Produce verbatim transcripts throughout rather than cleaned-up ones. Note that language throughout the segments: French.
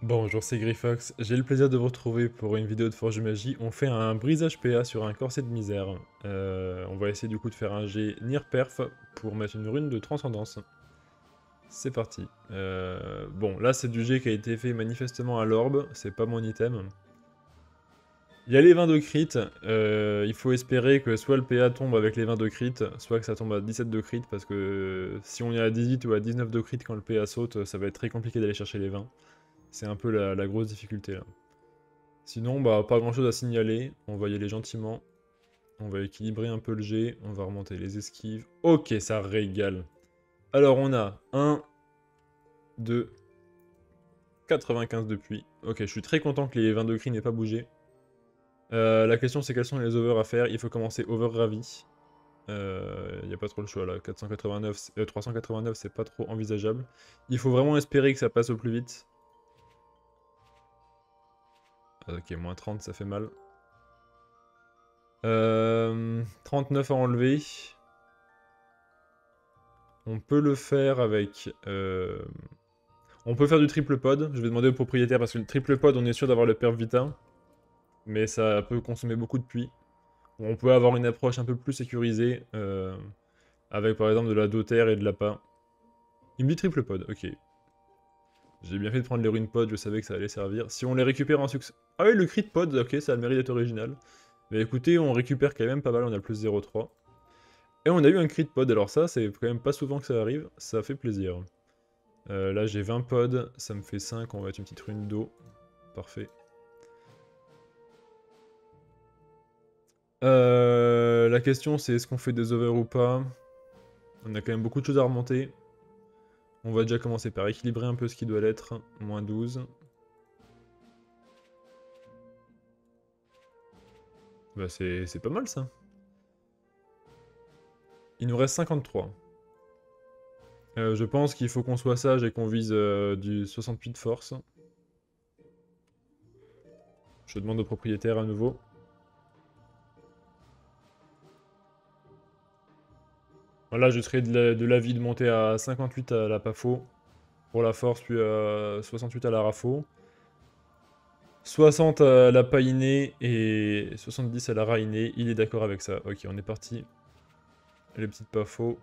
Bonjour, c'est Griffox. J'ai le plaisir de vous retrouver pour une vidéo de Forge Magie. On fait un brisage P A sur un corset de misère. Euh, on va essayer du coup de faire un jet Nir Perf pour mettre une rune de transcendance. C'est parti. Euh, bon, là c'est du jet qui a été fait manifestement à l'orbe, c'est pas mon item. Il y a les vingt de crit, euh, il faut espérer que soit le P A tombe avec les vingt de crit, soit que ça tombe à dix-sept de crit, parce que si on est à dix-huit ou à dix-neuf de crit quand le P A saute, ça va être très compliqué d'aller chercher les vingt. C'est un peu la, la grosse difficulté là. Sinon, bah, pas grand chose à signaler. On va y aller gentiment. On va équilibrer un peu le jet. On va remonter les esquives. Ok, ça régale. Alors, on a un, deux, quatre-vingt-quinze depuis. Ok, je suis très content que les vingt-deux cris n'aient pas bougé. Euh, la question, c'est quels sont les overs à faire. Il faut commencer over ravi. Il euh, n'y a pas trop le choix là. quatre cent quatre-vingt-neuf, euh, trois cent quatre-vingt-neuf, c'est pas trop envisageable. Il faut vraiment espérer que ça passe au plus vite. Ok, moins trente, ça fait mal. Euh, trente-neuf à enlever. On peut le faire avec... Euh... On peut faire du triple pod. Je vais demander au propriétaire parce que le triple pod, on est sûr d'avoir le perf vita. Mais ça peut consommer beaucoup de puits. On peut avoir une approche un peu plus sécurisée. Euh... Avec par exemple de la doter et de l'appât. Il me dit triple pod, ok. J'ai bien fait de prendre les runes pod, je savais que ça allait servir. Si on les récupère en succès... Ah oui, le crit pod, ok, ça a le mérite d'être original. Mais écoutez, on récupère quand même pas mal, on a le plus zéro virgule trois. Et on a eu un crit pod, alors ça, c'est quand même pas souvent que ça arrive, ça fait plaisir. Euh, là j'ai vingt pods, ça me fait cinq, on va mettre une petite rune d'eau. Parfait. Euh, la question c'est est-ce qu'on fait des over ou pas? On a quand même beaucoup de choses à remonter. On va déjà commencer par équilibrer un peu ce qui doit l'être. Moins douze. Bah c'est pas mal ça. Il nous reste cinquante-trois. Euh, je pense qu'il faut qu'on soit sage et qu'on vise euh, du soixante-huit de force. Je demande au propriétaire à nouveau. Voilà, je serai de l'avis de, de monter à cinquante-huit à la Pafo pour la force, puis à soixante-huit à la Rafo. soixante à la Païnée et soixante-dix à la Rainée. Il est d'accord avec ça. Ok, on est parti. Les petites Pafo.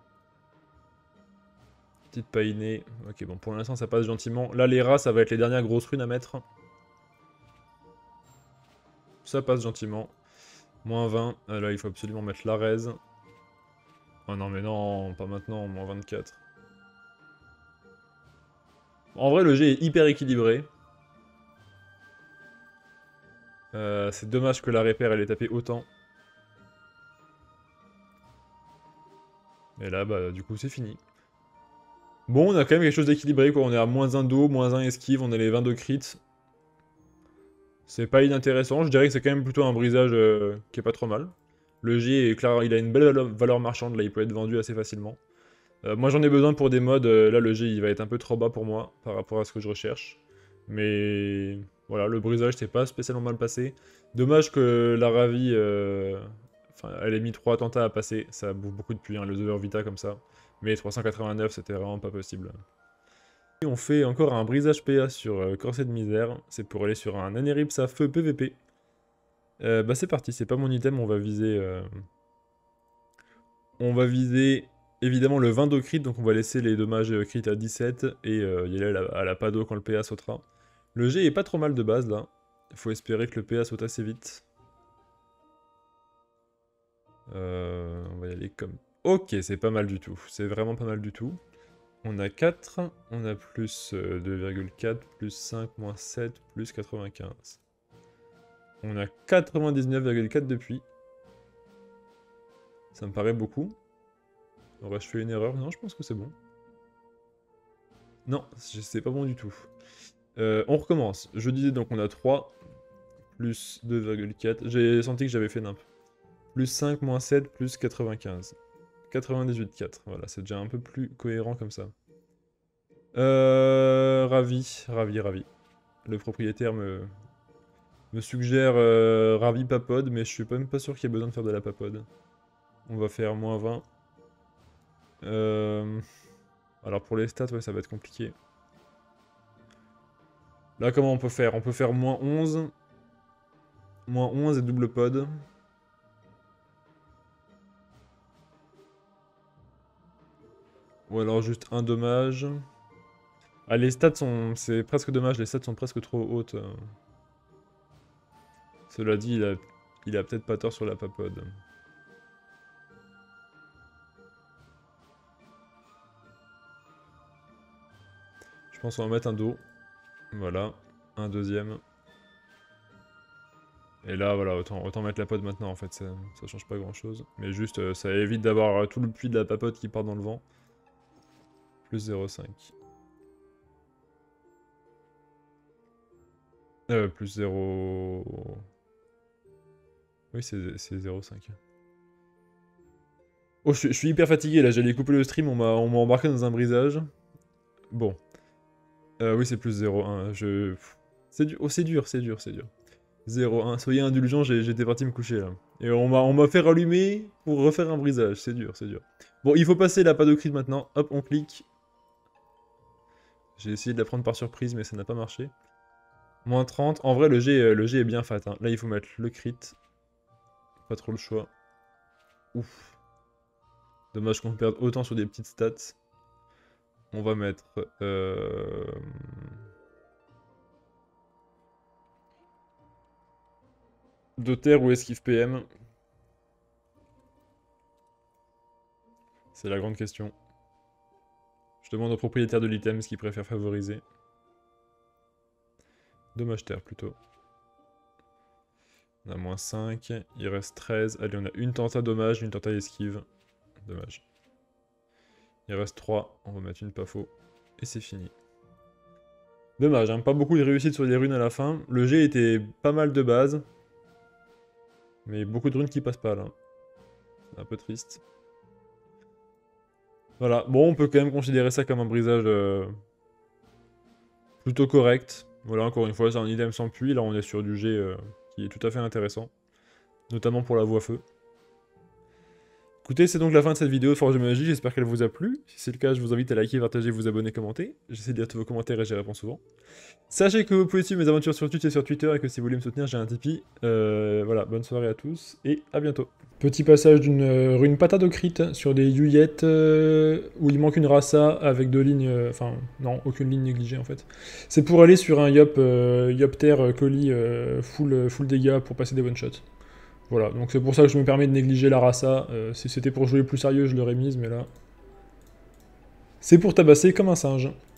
Petite Païnée. Ok, bon, pour l'instant, ça passe gentiment. Là, les rats, ça va être les dernières grosses runes à mettre. Ça passe gentiment. Moins vingt. Ah, là, il faut absolument mettre l'Arez. Oh non, mais non, pas maintenant, moins vingt-quatre. En vrai, le jet est hyper équilibré. Euh, c'est dommage que la répère, elle ait tapé autant. Et là, bah, du coup, c'est fini. Bon, on a quand même quelque chose d'équilibré, quoi. On est à moins un d'eau, moins un esquive, on a les vingt de crit. C'est pas inintéressant, je dirais que c'est quand même plutôt un brisage euh, qui est pas trop mal. Le J est clair, il a une belle valeur marchande, là il peut être vendu assez facilement. Euh, moi j'en ai besoin pour des mods, euh, là le J il va être un peu trop bas pour moi par rapport à ce que je recherche. Mais voilà, le brisage c'est pas spécialement mal passé. Dommage que la Ravi, euh... enfin elle ait mis trois attentats à passer, ça bouffe beaucoup de puits, hein, les over vita comme ça. Mais trois cent quatre-vingt-neuf c'était vraiment pas possible. Et on fait encore un brisage P A sur euh, Corset de Misère, c'est pour aller sur un Anerips à feu P V P. Euh, bah c'est parti, c'est pas mon item, on va viser... euh, On va viser évidemment le vingt d'eau crit, donc on va laisser les dommages euh, crit à dix-sept et euh, y aller à la, à la pado quand le P A sautera. Le G est pas trop mal de base là, il faut espérer que le P A saute assez vite. Euh, on va y aller comme... Ok, c'est pas mal du tout, c'est vraiment pas mal du tout. On a quatre, on a plus euh, deux virgule quatre, plus cinq, moins sept, plus quatre-vingt-quinze. On a quatre-vingt-dix-neuf virgule quatre depuis. Ça me paraît beaucoup. Aurais-je fait une erreur? Non, je pense que c'est bon. Non, c'est pas bon du tout. Euh, on recommence. Je disais donc on a trois, plus deux virgule quatre. J'ai senti que j'avais fait nimp. Plus cinq, moins sept, plus quatre-vingt-quinze. quatre-vingt-dix-huit virgule quatre. Voilà, c'est déjà un peu plus cohérent comme ça. Euh, ravi, ravi, ravi. Le propriétaire me, me suggère euh, ravi papode, mais je suis même pas sûr qu'il y ait besoin de faire de la papode. On va faire moins vingt. Euh... Alors pour les stats, ouais, ça va être compliqué. Là, comment on peut faire? On peut faire moins onze. Moins onze et double pod. Ou alors juste un dommage. Ah, les stats sont... C'est presque dommage, les stats sont presque trop hautes. Cela dit, il a, il a peut-être pas tort sur la papode. Je pense qu'on va mettre un dos. Voilà. Un deuxième. Et là, voilà, autant, autant mettre la pod maintenant, en fait, ça, ça change pas grand-chose. Mais juste, euh, ça évite d'avoir tout le puits de la papote qui part dans le vent. Plus zéro virgule cinq. Euh, plus zéro... Oui, c'est zéro virgule cinq. Oh, je, je suis hyper fatigué, là, j'allais couper le stream, on m'a embarqué dans un brisage. Bon. Euh, oui, c'est plus zéro virgule un, je... C'est dur, oh, c'est dur, c'est dur, c'est dur. zéro virgule un, soyez indulgents, j'étais parti me coucher, là. Et on m'a fait rallumer pour refaire un brisage, c'est dur, c'est dur. Bon, il faut passer la padocrite maintenant, hop, on clique. J'ai essayé de la prendre par surprise, mais ça n'a pas marché. Moins trente, en vrai, le G, le G est bien fat, hein. Là, il faut mettre le crit. Pas trop le choix. Ouf. Dommage qu'on perde autant sur des petites stats. On va mettre... Euh... Doter ou esquive P M? C'est la grande question. Je demande au propriétaire de l'item ce qu'il préfère favoriser. Dommage terre plutôt. On a moins cinq, il reste treize. Allez, on a une tenta dommage, une tenta esquive. Dommage. Il reste trois, on va mettre une pas faux. Et c'est fini. Dommage, hein, pas beaucoup de réussite sur les runes à la fin. Le G était pas mal de base. Mais beaucoup de runes qui passent pas là. C'est un peu triste. Voilà, bon, on peut quand même considérer ça comme un brisage euh, plutôt correct. Voilà, encore une fois, c'est un item sans puits. Là, on est sur du G euh, qui est tout à fait intéressant. Notamment pour la voie feu. Écoutez, c'est donc la fin de cette vidéo de Forge de Magie, j'espère qu'elle vous a plu. Si c'est le cas, je vous invite à liker, partager, vous abonner, commenter. J'essaie de lire tous vos commentaires et j'y réponds souvent. Sachez que vous pouvez suivre mes aventures sur Twitch et sur Twitter et que si vous voulez me soutenir, j'ai un Tipeee. Euh, voilà, bonne soirée à tous et à bientôt. Petit passage d'une euh, rune patadocrite sur des Yuyettes euh, où il manque une rasa avec deux lignes, euh, enfin non, aucune ligne négligée en fait. C'est pour aller sur un Yop, euh, Yop Terre colis euh, full, full dégâts pour passer des one-shots. Voilà, donc c'est pour ça que je me permets de négliger la rasa. Euh, si c'était pour jouer plus sérieux, je l'aurais mise, mais là... C'est pour tabasser comme un singe.